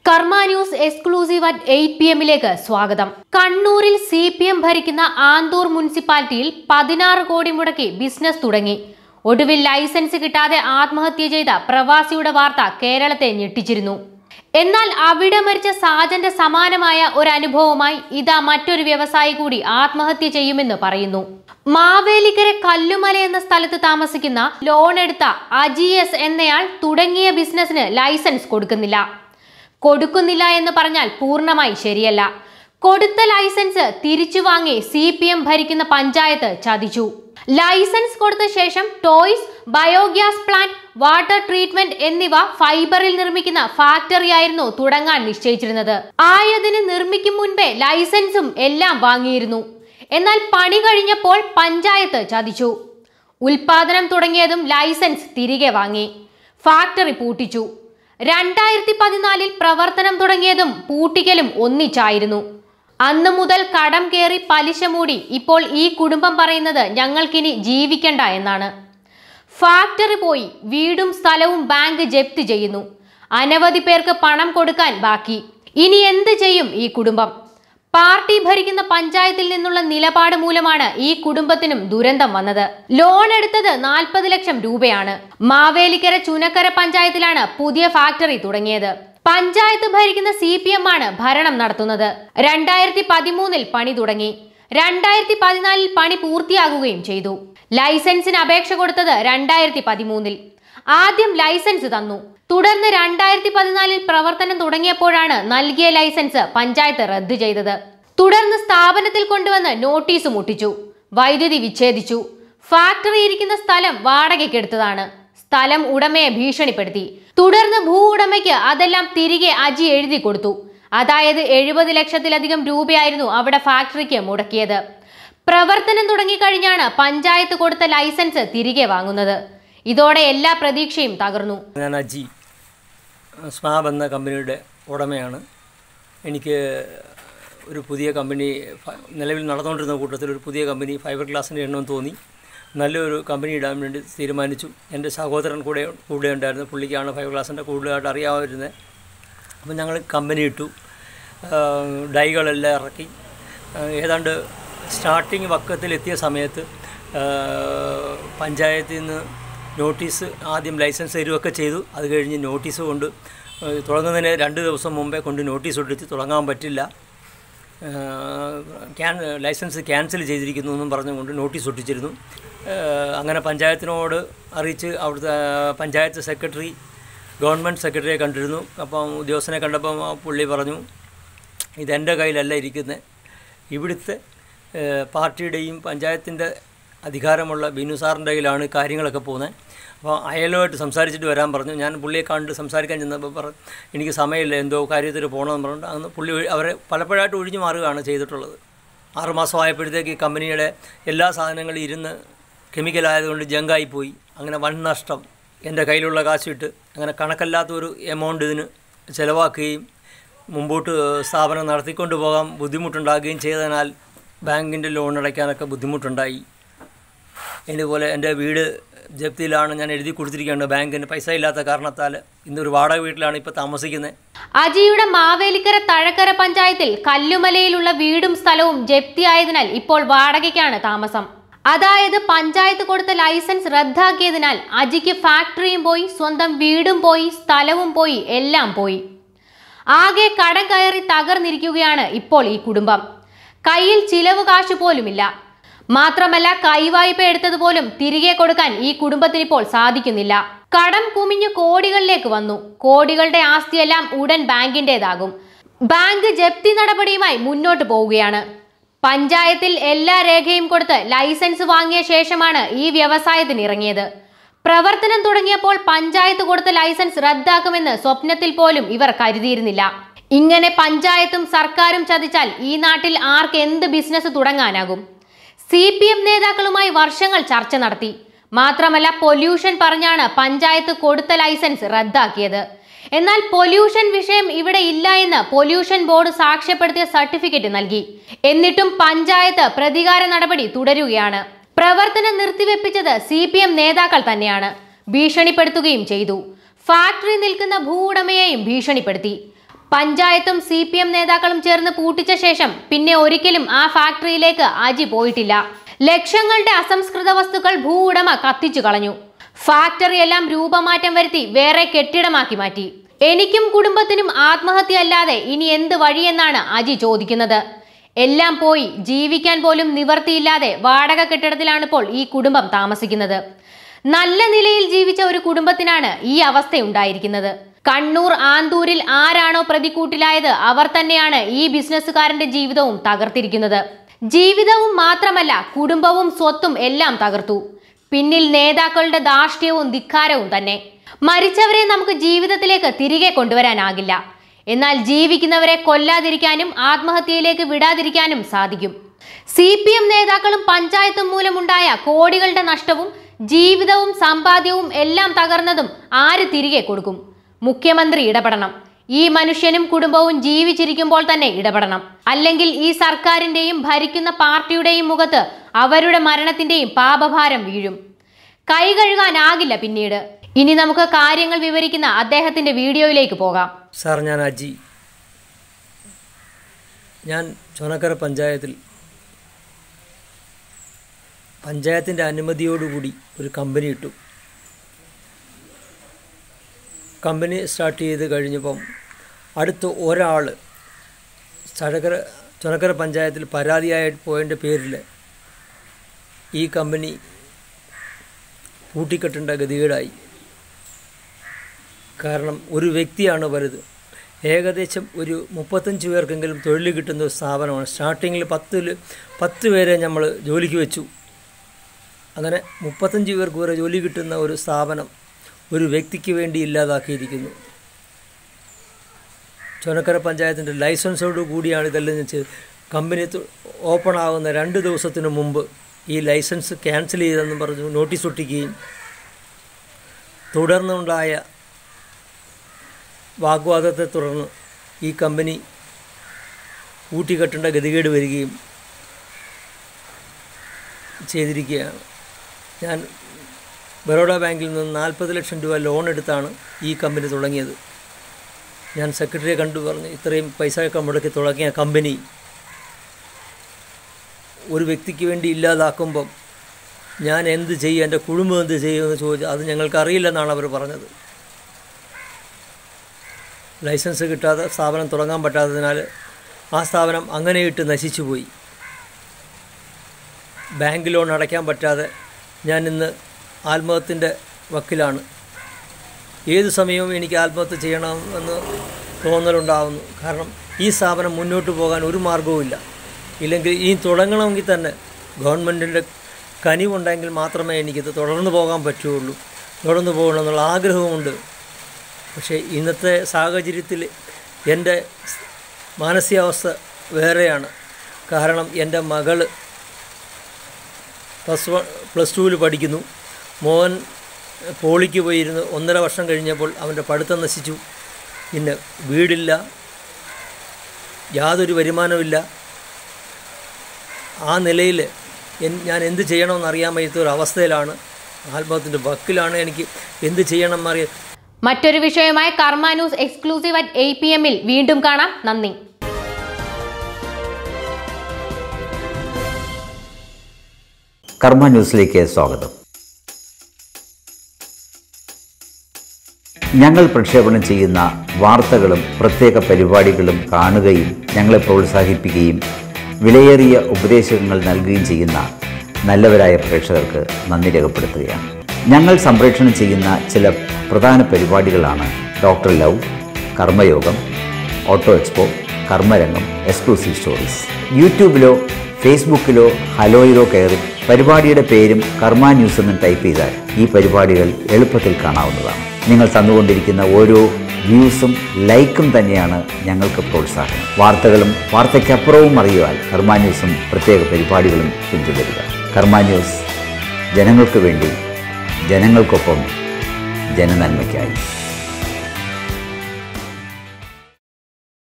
കർമ്മ news exclusive at 8 PM സ്വാഗതം. കണ്ണൂരിൽ CPM ഭരിക്കുന്ന ആന്തൂർ മുനിസിപ്പാലിറ്റിയിൽ 16 കോടി മുടക്കി ബിസിനസ് തുടങ്ങി. ഒടുവിൽ ലൈസൻസ് കിട്ടാതെ ആത്മഹത്യ ചെയ്ത പ്രവാസിയുടെ വാർത്ത കേരളത്തെ ഞെട്ടിച്ചിരുന്നു. എന്നാൽ അവിടെ മരിച്ച സാജന്റെ സമാനമായ ഒരു അനുഭവമായി ഇതാ മറ്റൊരു വ്യവസായി കൂടി ആത്മഹത്യ ചെയ്യുമെന്ന് പറയുന്നു. മാവേലിക്കര കല്ലുമല എന്ന സ്ഥലത്ത് താമസിക്കുന്ന ലോൺ എടുത്ത അജിഎസ് എന്നയാൾ തുടങ്ങിയ ബിസിനസിന് ലൈസൻസ് കൊടുക്കുന്നില്ല എന്ന് പറഞ്ഞാൽ പൂർണ്ണമായി ശരിയല്ല. കൊടുത്ത ലൈസൻസ് തിരിച്ചു വാങ്ങി CPM ഭരിക്കുന്ന പഞ്ചായത്ത് ചതിച്ചു. ലൈസൻസ് കൊടുത്ത ശേഷം toys, biogas plant, water treatment എന്നിവ ഫൈബറിൽ നിർമ്മിക്കുന്ന ഫാക്ടറിയായിരുന്നു തുടങ്ങാൻ നിശ്ചയിച്ചിരുന്നത്. ആയതിന് നിർമ്മിക്കും മുൻപേ ലൈസൻസും എല്ലാം വാങ്ങിയിരുന്നു. എന്നാൽ പണി കഴിഞ്ഞപ്പോൾ പഞ്ചായത്ത് ചതിച്ചു. ഉൽപാദനം തുടങ്ങിയതും ലൈസൻസ് തിരികെ വാങ്ങി. ഫാക്ടറി പൂട്ടിച്ചു. 2014 പ്രവർത്തനം തുടങ്ങിയതും പൂട്ടിക്കലും ഒന്നിച്ചായിരുന്നു. അന്നു മുതൽ കടം കയറി പലിശ മൂടി ഇപ്പോൾ ഈ കുടുംബം പറയുന്നത് ഞങ്ങൾക്കിനി ജീവിക്കണ്ട എന്നാണ്. ഫാക്ടറി പോയി, വീടും സ്ഥലവും ബാങ്ക് ജപ്തി ചെയ്യുന്നു. അനവധി പേർക്ക് പണം കൊടുക്കാൻ ബാക്കി. ഇനി എന്ത് ചെയ്യും ഈ കുടുംബം? പാർട്ടി ഭരിക്കുന്ന പഞ്ചായത്തിൽ നിന്നുള്ള നിലപാട് മൂലമാണ് ഈ കുടുംബത്തിനും ദുരന്തം വന്നത്. ലോൺ എടുത്തത് 40 ലക്ഷം രൂപയാണ്. മാവേലിക്കര ചുനക്കര പഞ്ചായത്തിലാണ് പുതിയ ഫാക്ടറി തുടങ്ങിയത്. പഞ്ചായത്ത് ഭരിക്കുന്ന CPM ആണ് ഭരണം നടത്തുന്നത്. 2013 പണി തുടങ്ങി. 2014 പണി പൂർത്തിയാകുകയും ചെയ്തു. ലൈസൻസിന് അപേക്ഷ കൊടുത്തത് 2013. ആദ്യം ലൈസൻസ് തന്നു. തുടർന്ന് 2014 പ്രവർത്തനം തുടങ്ങിയപ്പോഴാണ് നൽകിയ ലൈസൻസ് പഞ്ചായത്ത് റദ്ദു ചെയ്തത്. തുടർന്ന് സ്ഥാപനത്തിൽ കൊണ്ടുവന്ന് നോട്ടീസ് മുട്ടിച്ചു. വൈദ്യുതി വിച്ഛേദിച്ചു. ഫാക്ടറി ഇരിക്കുന്ന സ്ഥലം വാടകയ്ക്കെടുത്തതാണ്. സ്ഥലം ഉടമയെ ഭീഷണിപ്പെടുത്തി. തുടർന്ന് ഭൂ ഉടമയ്ക്ക് അതെല്ലാം തിരികെ അജി എഴുതി കൊടുത്തു. അതായത് 70 ലക്ഷത്തിലധികം രൂപയായിരുന്നു അവിടെ ഫാക്ടറിക്ക് മുടക്കിയത്. പ്രവർത്തനം തുടങ്ങിക്കഴിഞ്ഞാണ് പഞ്ചായത്ത് കൊടുത്ത ലൈസൻസ് തിരികെ വാങ്ങുന്നത്. ഇതോടെ എല്ലാ പ്രതീക്ഷയും തകർന്നു. ഞാൻ അജി സ്മാബ് എന്ന കമ്പനിയുടെ ഉടമയാണ്. എനിക്ക് ഒരു പുതിയ കമ്പനി നിലവിൽ നടന്നുകൊണ്ടിരുന്ന കൂട്ടത്തിൽ ഒരു പുതിയ കമ്പനി ഫൈബർ ഗ്ലാസിൻ്റെ എണ്ണം തോന്നി. നല്ലൊരു കമ്പനി ഇടാൻ വേണ്ടി തീരുമാനിച്ചു. എൻ്റെ സഹോദരൻ കൂടെ ഉണ്ടായിരുന്നു. പുള്ളിക്കാണ് ഫൈബർ ഗ്ലാസിൻ്റെ കൂടുതലായിട്ട് അറിയാമായിരുന്നത്. അപ്പോൾ ഞങ്ങൾ കമ്പനി ഇട്ടു. ഡൈകളെല്ലാം ഇറക്കി. ഏതാണ്ട് സ്റ്റാർട്ടിങ് വക്കത്തിലെത്തിയ സമയത്ത് പഞ്ചായത്തിൽ നിന്ന് നോട്ടീസ്, ആദ്യം ലൈസൻസ് തരുമൊക്കെ ചെയ്തു. അത് കഴിഞ്ഞ് നോട്ടീസ് കൊണ്ട് തുടങ്ങുന്നതിന് 2 ദിവസം മുമ്പേ കൊണ്ട് നോട്ടീസ് ഒട്ടിച്ച് തുടങ്ങാൻ പറ്റില്ല, ലൈസൻസ് ക്യാൻസൽ ചെയ്തിരിക്കുന്നു എന്നും പറഞ്ഞുകൊണ്ട് നോട്ടീസ് ഒട്ടിച്ചിരുന്നു. അങ്ങനെ പഞ്ചായത്തിനോട് അറിയിച്ച് അവിടുത്തെ പഞ്ചായത്ത് സെക്രട്ടറി, ഗവൺമെൻറ് സെക്രട്ടറിയെ കണ്ടിരുന്നു. അപ്പം ഉദ്യോഗസ്ഥനെ കണ്ടപ്പം പുള്ളി പറഞ്ഞു, ഇതെൻ്റെ കയ്യിലല്ല ഇരിക്കുന്നത്, ഇവിടുത്തെ പാർട്ടിയുടെയും പഞ്ചായത്തിൻ്റെ അധികാരമുള്ള ബിനു സാറിൻ്റെ കയ്യിലാണ് കാര്യങ്ങളൊക്കെ പോകുന്നത്. അപ്പോൾ അയാളുമായിട്ട് സംസാരിച്ചിട്ട് വരാൻ പറഞ്ഞു. ഞാൻ പുള്ളിയെ കണ്ട് സംസാരിക്കാൻ ചെന്നപ്പോൾ പറഞ്ഞു, എനിക്ക് സമയമില്ല, എന്തോ കാര്യത്തിൽ പോകണമെന്ന് പറഞ്ഞിട്ട് അന്ന് പുള്ളി അവരെ പലപ്പോഴായിട്ട് ഒഴിഞ്ഞു മാറുകയാണ് ചെയ്തിട്ടുള്ളത്. 6 മാസമായപ്പോഴത്തേക്ക് ഈ കമ്പനിയുടെ എല്ലാ സാധനങ്ങളും ഇരുന്ന് കെമിക്കലായതുകൊണ്ട് ജങ്കായിപ്പോയി. അങ്ങനെ വൻ നഷ്ടം. എൻ്റെ കയ്യിലുള്ള കാശിട്ട് അങ്ങനെ കണക്കല്ലാത്തൊരു എമൗണ്ട് ഇതിന് ചിലവാക്കുകയും മുമ്പോട്ട് സ്ഥാപനം നടത്തിക്കൊണ്ട് പോകാൻ ബുദ്ധിമുട്ടുണ്ടാകുകയും ചെയ്തതിനാൽ ബാങ്കിൻ്റെ ലോൺ അടയ്ക്കാനൊക്കെ ബുദ്ധിമുട്ടുണ്ടായി. ഇതുപോലെ എൻ്റെ വീട് ജപ്തിയിലാണ്, ഞാൻ എഴുതി കൊടുത്തിരിക്കുകയാണ്. ബാങ്കിന് പൈസ ഇല്ലാത്ത കാരണത്താൽ ഇന്നൊരു വാടക വീട്ടിലാണ് ഇപ്പോൾ താമസിക്കുന്നത്. അജിയുടെ മാവേലിക്കര തഴക്കര പഞ്ചായത്തിൽ കല്ലുമലയിലുള്ള വീടും സ്ഥലവും ജപ്തിയായതിനാൽ ഇപ്പോൾ വാടകയ്ക്കാണ് താമസം. അതായത് പഞ്ചായത്ത് കൊടുത്ത ലൈസൻസ് റദ്ദാക്കിയതിനാൽ അജിക്ക് ഫാക്ടറിയും പോയി, സ്വന്തം വീടും പോയി, സ്ഥലവും പോയി, എല്ലാം പോയി. ആകെ കടം കയറി തകർന്നിരിക്കുകയാണ് ഇപ്പോൾ ഈ കുടുംബം. കയ്യിൽ ചിലവ് കാശ് പോലുമില്ല. മാത്രമല്ല കൈവായ്പ എടുത്തതുപോലും തിരികെ കൊടുക്കാൻ ഈ കുടുംബത്തിന് ഇപ്പോൾ സാധിക്കുന്നില്ല. കടം കുമിഞ്ഞു കോടികളിലേക്ക് വന്നു. കോടികളുടെ ആസ്തിയെല്ലാം ഉടൻ ബാങ്കിൻ്റെതാകും. ബാങ്ക് ജപ്തി നടപടിയുമായി മുന്നോട്ട് പോവുകയാണ്. പഞ്ചായത്തിൽ എല്ലാ രേഖയും കൊടുത്ത് ലൈസൻസ് വാങ്ങിയ ശേഷമാണ് ഈ വ്യവസായത്തിന് ഇറങ്ങിയത്. പ്രവർത്തനം തുടങ്ങിയപ്പോൾ പഞ്ചായത്ത് കൊടുത്ത ലൈസൻസ് റദ്ദാക്കുമെന്ന് സ്വപ്നത്തിൽ പോലും ഇവർ കരുതിയിരുന്നില്ല. ഇങ്ങനെ പഞ്ചായത്തും സർക്കാരും ചതിച്ചാൽ ഈ നാട്ടിൽ ആർക്ക് എന്ത് ബിസിനസ് തുടങ്ങാനാകും? CPM നേതാക്കളുമായി വർഷങ്ങൾ ചർച്ച നടത്തി. മാത്രമല്ല പൊല്യൂഷൻ പറഞ്ഞാണ് പഞ്ചായത്ത് കൊടുത്ത ലൈസൻസ് റദ്ദാക്കിയത്. എന്നാൽ പൊല്യൂഷൻ വിഷയം ഇവിടെ ഇല്ല എന്ന് പൊല്യൂഷൻ ബോർഡ് സാക്ഷ്യപ്പെടുത്തിയ സർട്ടിഫിക്കറ്റ് നൽകി. എന്നിട്ടും പഞ്ചായത്ത് പ്രതികാര നടപടി തുടരുകയാണ്. പ്രവർത്തനം നിർത്തിവെപ്പിച്ചത് CPM നേതാക്കൾ തന്നെയാണ്. ഭീഷണിപ്പെടുത്തുകയും ചെയ്തു. ഫാക്ടറി നിൽക്കുന്ന ഭൂവുടമയെയും ഭീഷണിപ്പെടുത്തി. പഞ്ചായത്തും CPM നേതാക്കളും ചേർന്ന് പൂട്ടിച്ച ശേഷം പിന്നെ ഒരിക്കലും ആ ഫാക്ടറിയിലേക്ക് അജി പോയിട്ടില്ല. ലക്ഷങ്ങളുടെ അസംസ്കൃത വസ്തുക്കൾ ഭൂ ഉടമ കത്തിച്ചു കളഞ്ഞു. ഫാക്ടറിയെല്ലാം രൂപമാറ്റം വരുത്തി വേറെ കെട്ടിടമാക്കി മാറ്റി. എനിക്കും കുടുംബത്തിനും ആത്മഹത്യ അല്ലാതെ ഇനി എന്ത് വഴിയെന്നാണ് അജി ചോദിക്കുന്നത്. എല്ലാം പോയി, ജീവിക്കാൻ പോലും നിവർത്തിയില്ലാതെ വാടക കെട്ടിടത്തിലാണിപ്പോൾ ഈ കുടുംബം താമസിക്കുന്നത്. നല്ല നിലയിൽ ജീവിച്ച ഒരു കുടുംബത്തിനാണ് ഈ അവസ്ഥയുണ്ടായിരിക്കുന്നത്. കണ്ണൂർ ആന്തൂരിൽ ആരാണോ പ്രതിക്കൂട്ടിലായത് അവർ തന്നെയാണ് ഈ ബിസിനസ്സുകാരന്റെ ജീവിതവും തകർത്തിരിക്കുന്നത്. ജീവിതവും മാത്രമല്ല, കുടുംബവും സ്വത്തും എല്ലാം തകർത്തു. പിന്നിൽ നേതാക്കളുടെ ധാർഷ്ട്യവും ധിക്കാരവും തന്നെ. മരിച്ചവരെ നമുക്ക് ജീവിതത്തിലേക്ക് തിരികെ കൊണ്ടുവരാനാകില്ല. എന്നാൽ ജീവിക്കുന്നവരെ കൊല്ലാതിരിക്കാനും ആത്മഹത്യയിലേക്ക് വിടാതിരിക്കാനും സാധിക്കും. CPM നേതാക്കളും പഞ്ചായത്തും മൂലമുണ്ടായ കോടികളുടെ നഷ്ടവും ജീവിതവും സമ്പാദ്യവും എല്ലാം തകർന്നതും ആര് തിരികെ കൊടുക്കും? മുഖ്യമന്ത്രി ഇടപെടണം. ഈ മനുഷ്യനും കുടുംബവും ജീവിച്ചിരിക്കുമ്പോൾ തന്നെ ഇടപെടണം. അല്ലെങ്കിൽ ഈ സർക്കാരിന്റെയും ഭരിക്കുന്ന പാർട്ടിയുടെയും മുഖത്ത് അവരുടെ മരണത്തിന്റെയും പാപഭാരം വീഴും. കൈ കഴുകാനാകില്ല പിന്നീട്. ഇനി നമുക്ക് കാര്യങ്ങൾ വിവരിക്കുന്ന അദ്ദേഹത്തിന്റെ വീഡിയോയിലേക്ക് പോകാം. സാർ, ഞാൻ അജി. ഞാൻ ചുനക്കര പഞ്ചായത്തിൻ്റെ അനുമതിയോടുകൂടി ഒരു കമ്പനി ഇട്ടു. കമ്പനി സ്റ്റാർട്ട് ചെയ്ത് കഴിഞ്ഞപ്പം അടുത്ത ഒരാൾ ചുനക്കര പഞ്ചായത്തിൽ പരാതിയായിട്ട് പോയതിൻ്റെ പേരിൽ ഈ കമ്പനി പൂട്ടിക്കെട്ടേണ്ട ഗതികേടായി. കാരണം ഒരു വ്യക്തിയാണ് വലുത്. ഏകദേശം ഒരു 35 പേർക്കെങ്കിലും തൊഴിൽ കിട്ടുന്ന ഒരു സ്ഥാപനമാണ്. സ്റ്റാർട്ടിങ്ങിൽ 10 പേരെ നമ്മൾ ജോലിക്ക് വെച്ചു. അങ്ങനെ 35 പേർക്ക് വരെ ജോലി കിട്ടുന്ന ഒരു സ്ഥാപനം ഒരു വ്യക്തിക്ക് വേണ്ടി ഇല്ലാതാക്കിയിരിക്കുന്നു. ചുനക്കര പഞ്ചായത്തിൻ്റെ ലൈസൻസോട് കൂടിയാണ് ഇതെല്ലാം ചെയ്ത്. കമ്പനി ഓപ്പൺ ആകുന്ന 2 ദിവസത്തിന് മുമ്പ് ഈ ലൈസൻസ് ക്യാൻസൽ ചെയ്തെന്ന് പറഞ്ഞു നോട്ടീസ് ഒട്ടിക്കുകയും തുടർന്നുണ്ടായ വാഗ്വാദത്തെ തുടർന്ന് ഈ കമ്പനി കൂട്ടിക്കെട്ടേണ്ട ഗതികേട് വരികയും ചെയ്തിരിക്കുകയാണ്. ഞാൻ ബറോഡ ബാങ്കിൽ നിന്ന് 40 ലക്ഷം രൂപ ലോൺ എടുത്താണ് ഈ കമ്പനി തുടങ്ങിയത്. ഞാൻ സെക്രട്ടറിയെ കണ്ടു പറഞ്ഞു, ഇത്രയും പൈസയൊക്കെ മുടക്കി തുടങ്ങിയ കമ്പനി ഒരു വ്യക്തിക്ക് വേണ്ടി ഇല്ലാതാക്കുമ്പം ഞാൻ എന്ത് ചെയ്യും, എൻ്റെ കുടുംബം എന്ത് ചെയ്യുമെന്ന് ചോദിച്ചു. അത് ഞങ്ങൾക്കറിയില്ലെന്നാണ് അവർ പറഞ്ഞത്. ലൈസൻസ് കിട്ടാതെ സ്ഥാപനം തുടങ്ങാൻ പറ്റാത്തതിനാൽ ആ സ്ഥാപനം അങ്ങനെ ഇട്ട് നശിച്ചു പോയി. ബാങ്ക് ലോൺ അടയ്ക്കാൻ പറ്റാതെ ഞാൻ ഇന്ന് ആത്മഹത്യൻ്റെ വക്കിലാണ്. ഏത് സമയവും എനിക്ക് ആത്മഹത്യ ചെയ്യണമെന്ന് തോന്നലുണ്ടാകുന്നു. കാരണം ഈ സ്ഥാപനം മുന്നോട്ട് പോകാൻ ഒരു മാർഗവുമില്ല. ഇല്ലെങ്കിൽ ഈ തുടങ്ങണമെങ്കിൽ തന്നെ ഗവൺമെൻറ്റിൻ്റെ കനിവുണ്ടെങ്കിൽ മാത്രമേ എനിക്കിത് തുടർന്ന് പോകാൻ പറ്റുകയുള്ളൂ. തുടർന്ന് പോകണമെന്നുള്ള ആഗ്രഹമുണ്ട്. പക്ഷേ ഇന്നത്തെ സാഹചര്യത്തിൽ എൻ്റെ മാനസികാവസ്ഥ വേറെയാണ്. കാരണം എൻ്റെ മകൾ പ്ലസ് 2 പഠിക്കുന്നു. മോൻ പോളിക്ക് പോയിരുന്നു. 1.5 വർഷം കഴിഞ്ഞപ്പോൾ അവൻ്റെ പഠിത്തം നശിച്ചു. പിന്നെ വീടില്ല, യാതൊരു വരുമാനമില്ല. ആ നിലയിൽ ഞാൻ എന്ത് ചെയ്യണമെന്ന് അറിയാൻ വയ്യാത്ത ഒരു അവസ്ഥയിലാണ്. ആത്മഹത്യൻ്റെ വക്കിലാണ്. എനിക്ക് എന്ത് ചെയ്യണമെന്നറിയാം. മറ്റൊരു വിഷയമായി കർമ്മ ന്യൂസ് എക്സ്ക്ലൂസീവ് അറ്റ് 8 PM വീണ്ടും കാണാം. നന്ദി. കർമ്മ ന്യൂസിലേക്ക് സ്വാഗതം. ഞങ്ങൾ പ്രക്ഷേപണം ചെയ്യുന്ന വാർത്തകളും പ്രത്യേക പരിപാടികളും കാണുകയും ഞങ്ങളെ പ്രോത്സാഹിപ്പിക്കുകയും വിലയേറിയ ഉപദേശങ്ങൾ നൽകുകയും ചെയ്യുന്ന നല്ലവരായ പ്രേക്ഷകർക്ക് നന്ദി രേഖപ്പെടുത്തുകയാണ്. ഞങ്ങൾ സംപ്രേഷണം ചെയ്യുന്ന ചില പ്രധാന പരിപാടികളാണ് ഡോക്ടർ ലവ്, കർമ്മയോഗം, ഓട്ടോ എക്സ്പോ, കർമ്മരംഗം, എക്സ്ക്ലൂസീവ് സ്റ്റോറീസ്. യൂട്യൂബിലോ ഫേസ്ബുക്കിലോ ഹലോയിലോ കയറി പരിപാടിയുടെ പേരും കർമ്മ ന്യൂസ് എന്ന് ടൈപ്പ് ചെയ്താൽ ഈ പരിപാടികൾ എളുപ്പത്തിൽ കാണാവുന്നതാണ്. നിങ്ങൾ തന്നുകൊണ്ടിരിക്കുന്ന ഓരോ വ്യൂസും ലൈക്കും തന്നെയാണ് ഞങ്ങൾക്ക് പ്രോത്സാഹനം. വാർത്തകളും വാർത്തയ്ക്കപ്പുറവും അറിയുവാൻ കർമ്മ ന്യൂസും പ്രത്യേക പരിപാടികളും പിന്തുടരുക. കർമ്മ ന്യൂസ് ജനങ്ങൾക്ക് വേണ്ടി, ജനങ്ങൾക്കൊപ്പം, ജനനന്മയ്ക്കായി.